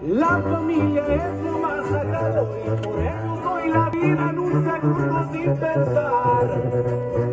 La familia es lo más sagrado y por ello doy la vida en un segundo sin pensar.